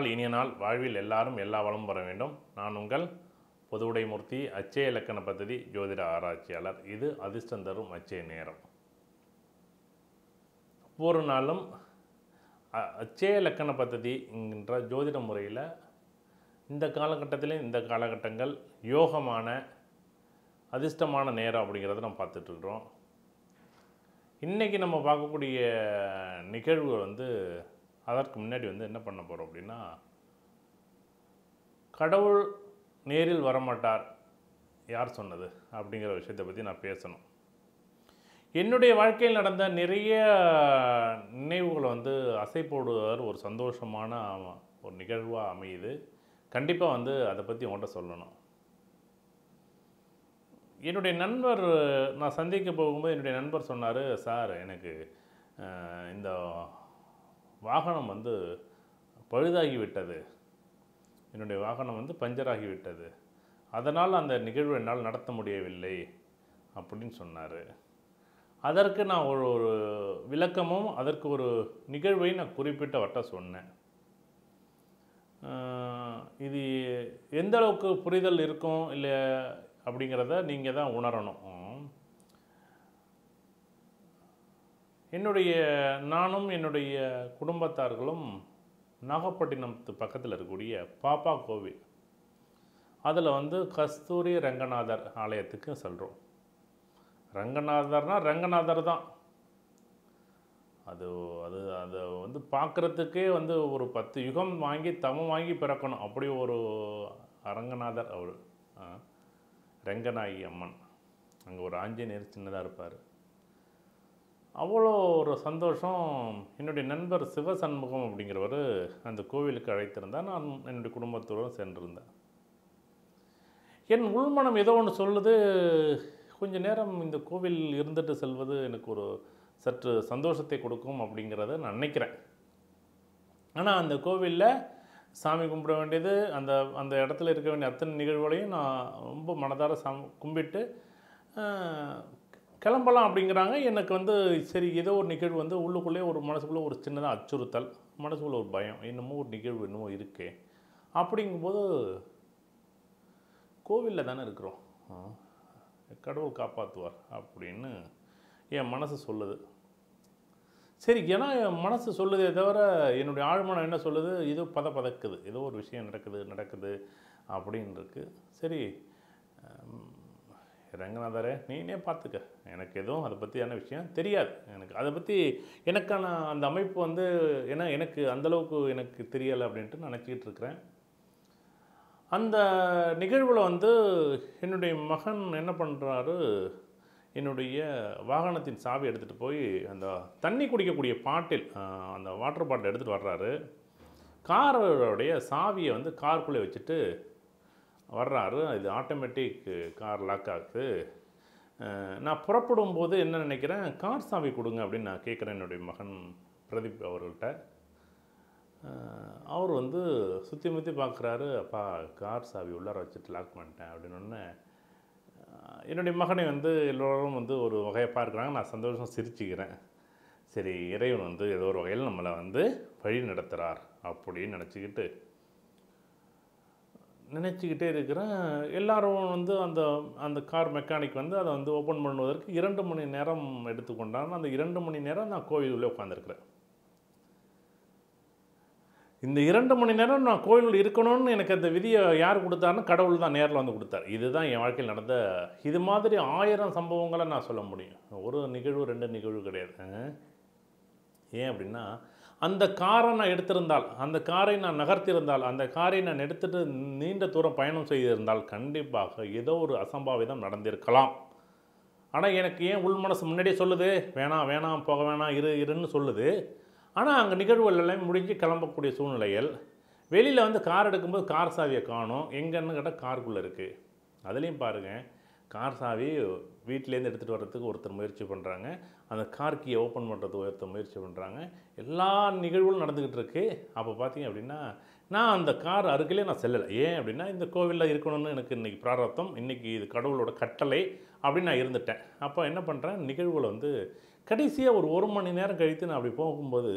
இனிய நாள். வாழ்வில் எல்லாரும் எல்லா வளமும் பெற வேண்டும். நான் உங்கள் பொதுவுடை மூர்த்தி, அச்சய இலக்கண பദ്ധதி ஜோதிட ஆராய்ச்சியாளர். இது அதிர்ஷ்டம் தரும் அச்சய நேரம். ஒவ்வொரு நாளும் அச்சய இலக்கண பദ്ധதி என்கின்ற ஜோதிட முறையில் இந்த காலகட்டத்திலே இந்த காலகட்டங்கள் யோகமான அதிர்ஷ்டமான நேரம் அப்படிங்கிறத நம்ம பார்த்துட்ருக்குறோம். இன்றைக்கி நம்ம பார்க்கக்கூடிய நிகழ்வு அதற்கு முன்னாடி என்ன பண்ண போகிறோம் அப்படின்னா, கடவுள் நேரில் வரமாட்டார், யார் சொன்னது அப்படிங்கிற விஷயத்தை பற்றி நான் பேசணும். என்னுடைய வாழ்க்கையில் நடந்த நிறைய நினைவுகளை அசை போடுவார் ஒரு சந்தோஷமான ஒரு நிகழ்வாக அமையுது. கண்டிப்பாக அதை பற்றி உங்கள்கிட்ட சொல்லணும். என்னுடைய நண்பர், நான் சந்திக்க போகும்போது என்னுடைய நண்பர் சொன்னார், சார் எனக்கு இந்த வாகனம் பழுதாகிவிட்டது, என்னுடைய வாகனம் பஞ்சராகிவிட்டது, அதனால் அந்த நிகழ்வு என்னால் நடத்த முடியவில்லை அப்படின்னு சொன்னார். அதற்கு நான் ஒரு விளக்கமும் அதற்கு ஒரு நிகழ்வை நான் குறிப்பிட்ட வட்ட சொன்னேன். இது எந்த அளவுக்கு புரிதல் இருக்கும் இல்லை அப்படிங்கிறத நீங்கள் தான் உணரணும். நானும் என்னுடைய குடும்பத்தார்களும் நாகப்பட்டினத்து பக்கத்தில் இருக்கக்கூடிய பாப்பா கோவில், அதில் கஸ்தூரி ரங்கநாதர் ஆலயத்துக்கு செல்கிறோம். ரங்கநாதர்னால் ரங்கநாதர் தான். அது அது அதை பார்க்குறதுக்கே ஒரு 10 யுகம் வாங்கி தவம் வாங்கி பிறக்கணும், அப்படி ஒரு ரங்கநாதர் அவர். ரங்கநாயகி அம்மன், அங்கே ஒரு ஆஞ்சநேயர் சின்னதாக இருப்பார். அவ்வளோ ஒரு சந்தோஷம். என்னுடைய நண்பர் சிவசண்முகம் அப்படிங்கிறவர் அந்த கோவிலுக்கு அழைத்திருந்தார். நான் என்னுடைய குடும்பத்தோடு சென்றிருந்தேன். என் உள்மனம் ஏதோ ஒன்று சொல்லுது, கொஞ்ச நேரம் இந்த கோவில் இருந்துட்டு செல்வது எனக்கு ஒரு சற்று சந்தோஷத்தை கொடுக்கும் அப்படிங்கிறத நான் நினைக்கிறேன். ஆனால் அந்த கோவிலில் சாமி கும்பிட வேண்டியது, அந்த இடத்துல இருக்க வேண்டிய அத்தனை நிகழ்வுகளையும் நான் ரொம்ப மனதார கும்பிட்டு கிளம்பலாம் அப்படிங்கிறாங்க. எனக்கு சரி, ஏதோ ஒரு நிகழ்வு உள்ளுக்குள்ளே ஒரு மனசுக்குள்ளே ஒரு சின்னதாக அச்சுறுத்தல், மனசுக்குள்ளே ஒரு பயம், என்னமோ ஒரு நிகழ்வு என்னமோ இருக்கே. அப்படிங்கும்போது கோவிலில் தானே இருக்கிறோம், கடவுள் காப்பாற்றுவார் அப்படின்னு என் மனசு சொல்லுது. சரி, ஏன்னா என் மனசு சொல்லுதே தவிர என்னுடைய ஆழ்மனம் என்ன சொல்லுது, ஏதோ பதக்குது, ஏதோ ஒரு விஷயம் நடக்குது அப்படின்னு இருக்கு. சரி ரங்கநாதரே, நீனே பார்த்துக்க, எனக்கு எதுவும் அதை பற்றியான விஷயம் தெரியாது, எனக்கு அதை பற்றி எனக்கான அந்த அமைப்பு ஏன்னா எனக்கு அந்தளவுக்கு எனக்கு தெரியலை அப்படின்ட்டு நான் நினச்சிக்கிட்டு இருக்கிறேன். அந்த நிகழ்வில் என்னுடைய மகன் என்ன பண்ணுறாரு, என்னுடைய வாகனத்தின் சாவி எடுத்துகிட்டு போய் அந்த தண்ணி குடிக்கக்கூடிய பாட்டில், அந்த வாட்டர் பாட்டில் எடுத்துகிட்டு வர்றாரு. காரோடைய சாவியை காருக்குள்ளே வச்சுட்டு வர்றாரு. இது ஆட்டோமேட்டிக் கார் லாக் ஆகுது. நான் புறப்படும் போது என்ன நினைக்கிறேன், கார் சாவி கொடுங்க அப்படின்னு நான் கேட்குறேன் என்னுடைய மகன் பிரதீப் அவர்கள்ட்ட. அவர் சுற்றி முற்றி பார்க்குறாரு. அப்பா, கார் சாவி உள்ளார வச்சுட்டு லாக் பண்ணிட்டேன் அப்படின்னு. என்னுடைய மகனை எல்லோரும் ஒரு வகையை பார்க்குறாங்க. நான் சந்தோஷம் சிரிச்சுக்கிறேன். சரி, இறைவன் ஏதோ ஒரு வகையில் நம்மளை வழி நடத்துகிறார் அப்படின்னு நினச்சிக்கிட்டே இருக்கிறேன். எல்லோரும் அந்த கார் மெக்கானிக் அதை ஓப்பன் பண்ணுவதற்கு 2 மணி நேரம் எடுத்துக்கொண்டாங்க. அந்த 2 மணி நேரம் நான் கோவிலுள்ளே உட்காந்துருக்கிறேன். இந்த 2 மணி நேரம் நான் கோயிலில் இருக்கணும்னு எனக்கு அந்த விதியை யார் கொடுத்தாருன்னு கடவுள் தான் நேரில் கொடுத்தார். இதுதான் என் வாழ்க்கையில் நடந்த. இது மாதிரி 1000 சம்பவங்களை நான் சொல்ல முடியும். ஒரு நிகழ்வு 2 நிகழ்வு கிடையாது. ஏன் அப்படின்னா, அந்த காரை நான் எடுத்திருந்தால், அந்த காரை நான் நகர்த்தியிருந்தால், அந்த காரை நான் எடுத்துகிட்டு நீண்ட தூரம் பயணம் செய்திருந்தால் கண்டிப்பாக ஏதோ ஒரு அசம்பாவிதம் நடந்திருக்கலாம். ஆனால் எனக்கு ஏன் உள் மனசு முன்னாடியே சொல்லுது, வேணாம் போக வேணாம், இருன்னு சொல்லுது. ஆனால் அங்கே நிகழ்வுகள் எல்லாம் முடிஞ்சு கிளம்பக்கூடிய சூழ்நிலைகள். வெளியில் கார் எடுக்கும்போது கார் சாவியை காணும். எங்கன்னு கேட்டால் காருக்குள்ளே இருக்குது. அதுலேயும் பாருங்கள், கார் சாவி வீட்டிலேருந்து எடுத்துகிட்டு வர்றதுக்கு ஒருத்தர் முயற்சி பண்ணுறாங்க, அந்த கார் கீயை ஓப்பன் பண்ணுறதுக்கு ஒருத்தர் முயற்சி பண்ணுறாங்க. எல்லா நிகழ்வுகளும் நடந்துக்கிட்டு இருக்குது. அப்போ பார்த்தீங்க அப்படின்னா, நான் அந்த கார் அருகிலே நான் செல்லலை. ஏன் அப்படின்னா, இந்த கோவிலில் இருக்கணும்னு எனக்கு இன்றைக்கி பிராரத்தம், இன்றைக்கி இது கடவுளோட கட்டளை அப்படின்னு நான் இருந்துட்டேன். அப்போ என்ன பண்ணுறேன், நிகழ்வுகளை கடைசியாக ஒரு 1 மணி நேரம் கழித்து நான் அப்படி போகும்போது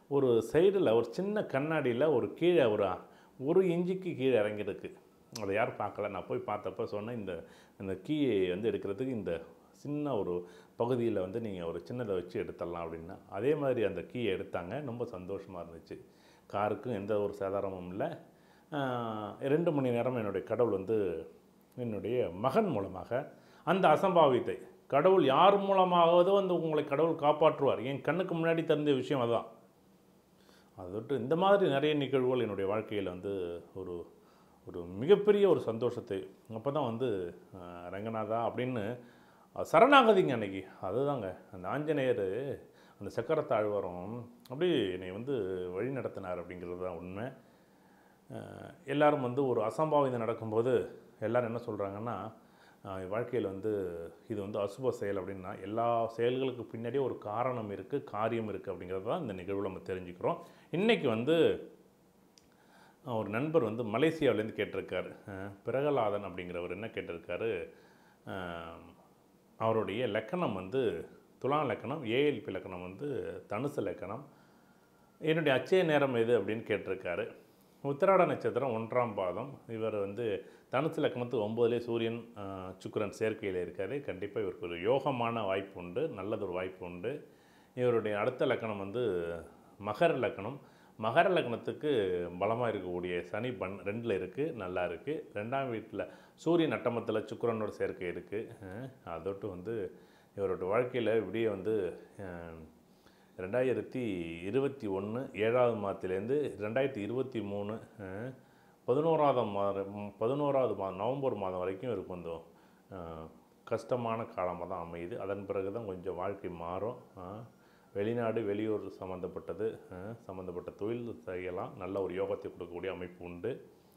ஒரு சைடில் ஒரு சின்ன கண்ணாடியில் ஒரு கீழே ஒரு இன்ச்சுக்கு கீழே இறங்கியிருக்கு. அதை யாரும் பார்க்கல. நான் போய் பார்த்தப்ப சொன்னேன், இந்த கீயை வந்து எடுக்கிறதுக்கு இந்த சின்ன ஒரு பகுதியில் வந்து நீங்கள் ஒரு சின்னதை வச்சு எடுத்துடலாம் அப்படின்னா, அதே மாதிரி அந்த கீயை எடுத்தாங்க. ரொம்ப சந்தோஷமாக இருந்துச்சு. காருக்கும் எந்த ஒரு சேதாரமும் இல்லை. 2 மணி நேரம் என்னுடைய கடவுள் வந்து என்னுடைய மகன் மூலமாக அந்த அசம்பாவித்தை, கடவுள் யார் மூலமாகவதோ வந்து உங்களை கடவுள் காப்பாற்றுவார். என் கண்ணுக்கு முன்னாடி தெரிஞ்ச விஷயம் அதுதான். அதை விட்டு இந்த மாதிரி நிறைய நிகழ்வுகள் என்னுடைய வாழ்க்கையில் வந்து ஒரு ஒரு மிகப்பெரிய ஒரு சந்தோஷத்தை, அப்போ தான் வந்து ரங்கநாதா அப்படின்னு சரணாகதிங்க அன்னைக்கு. அதுதாங்க அந்த ஆஞ்சநேயர் அந்த சக்கரத்தாழ்வாரம் அப்படி என்னை வந்து வழி நடத்தினார் அப்படிங்கிறது தான் உண்மை. எல்லோரும் வந்து ஒரு அசம்பாவிதம் நடக்கும்போது எல்லோரும் என்ன சொல்கிறாங்கன்னா, வாழ்க்கையில் வந்து இது வந்து அசுப செயல் அப்படின்னா, எல்லா செயல்களுக்கு பின்னாடியே ஒரு காரணம் இருக்குது, காரியம் இருக்குது அப்படிங்கிறது தான் இந்த நிகழ்வில் நம்ம தெரிஞ்சுக்கிறோம். இன்றைக்கி வந்து ஒரு நண்பர் வந்து மலேசியாவிலேருந்து கேட்டிருக்காரு. பிரகலாதன் அப்படிங்கிறவர் என்ன கேட்டிருக்காரு, அவருடைய லக்கணம் வந்து துலா லக்கணம், ஏஎல்பி லக்கணம் வந்து தனுசு லக்கணம். என்னுடைய அச்சய நேரம் எது அப்படின்னு கேட்டிருக்காரு. உத்திராட நட்சத்திரம் 1ஆம் பாதம். இவர் வந்து தனுசு லக்கணத்துக்கு 9லே சூரியன் சுக்கிரன் சேர்க்கையில் இருக்கார். கண்டிப்பாக இவருக்கு ஒரு யோகமான வாய்ப்பு உண்டு, நல்லதொரு வாய்ப்பு உண்டு. இவருடைய அடுத்த லக்கணம் வந்து மகர லக்கணம். மகர லக்னத்துக்கு பலமாக இருக்கக்கூடிய சனி 2ல் இருக்குது, நல்லா இருக்குது. 2ஆம் வீட்டில் சூரியன் அட்டமத்தில் சுக்கிரனோட சேர்க்கை இருக்குது. அதோட்டு வந்து இவரோட வாழ்க்கையில் இப்படியே வந்து 2021 7ஆவது மாதத்துலேருந்து 2023 11ஆவது மாதம் நவம்பர் மாதம் வரைக்கும் இவருக்கு கொஞ்சம் கஷ்டமான காலமாக தான் அமையுது. அதன் பிறகு தான் கொஞ்சம் வாழ்க்கை மாறும். வெளிநாடு வெளியூர் சம்மந்தப்பட்ட தொழில் செய்யலாம். நல்ல ஒரு யோகத்தை கொடுக்கக்கூடிய அமைப்பு உண்டு.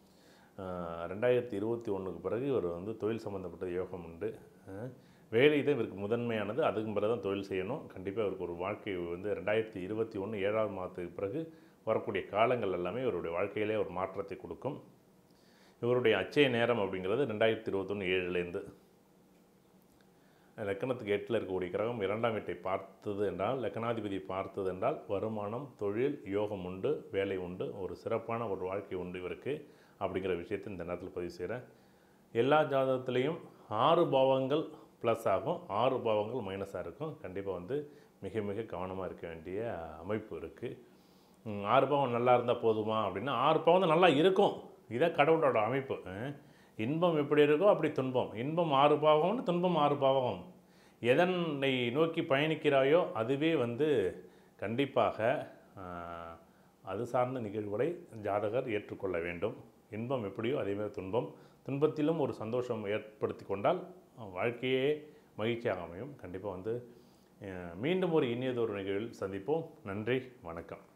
2021க்கு பிறகு இவர் வந்து தொழில் சம்மந்தப்பட்ட யோகம் உண்டு. வேலை தான் இவருக்கு முதன்மையானது. அதுக்கு பிறகு தான் தொழில் செய்யணும். கண்டிப்பாக இவருக்கு ஒரு வாழ்க்கை வந்து 2021 7ஆவது மாதத்துக்கு பிறகு வரக்கூடிய காலங்கள் எல்லாமே இவருடைய வாழ்க்கையிலே ஒரு மாற்றத்தை கொடுக்கும். இவருடைய அச்சய நேரம் அப்படிங்கிறது 2021 7லேருந்து. லக்கணத்துக்கு 8ல் இருக்கக்கூடிய கிரகம் 2ஆம் வீட்டை பார்த்தது என்றால், லக்கணாதிபதி பார்த்தது என்றால் வருமானம், தொழில், யோகம் உண்டு, வேலை உண்டு, ஒரு சிறப்பான ஒரு வாழ்க்கை உண்டு இவருக்கு அப்படிங்கிற விஷயத்தை இந்த நேரத்தில் பதிவு செய்கிறேன். எல்லா ஜாதகத்துலேயும் 6 பாவங்கள் ப்ளஸ் ஆகும், 6 பாவங்கள் மைனஸாக இருக்கும். கண்டிப்பாக வந்து மிக மிக கவனமாக இருக்க வேண்டிய அமைப்பு இருக்குது. 6 பாவம் நல்லா இருந்தால் போதுமா அப்படின்னா, 6 பாவம் தான் நல்லா இருக்கும். இதான் கடவுளோட அமைப்பு. இன்பம் எப்படி இருக்கோ அப்படி துன்பம். இன்பம் 6 பாவம்னு, துன்பம் 6 பாவம். எதனை நோக்கி பயணிக்கிறாயோ அதுவே வந்து கண்டிப்பாக அது சார்ந்த நிகழ்வுகளை ஜாதகர் ஏற்றுக்கொள்ள வேண்டும். இன்பம் எப்படியோ அதேமாதிரி துன்பத்திலும் ஒரு சந்தோஷம் ஏற்படுத்தி கொண்டால் வாழ்க்கையே மகிழ்ச்சியாக அமையும். கண்டிப்பாக வந்து மீண்டும் ஒரு இனியதொரு நிகழ்வில் சந்திப்போம். நன்றி, வணக்கம்.